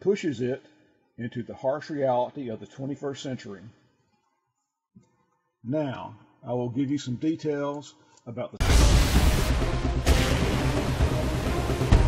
pushes it into the harsh reality of the 21st century. Now, I will give you some details about the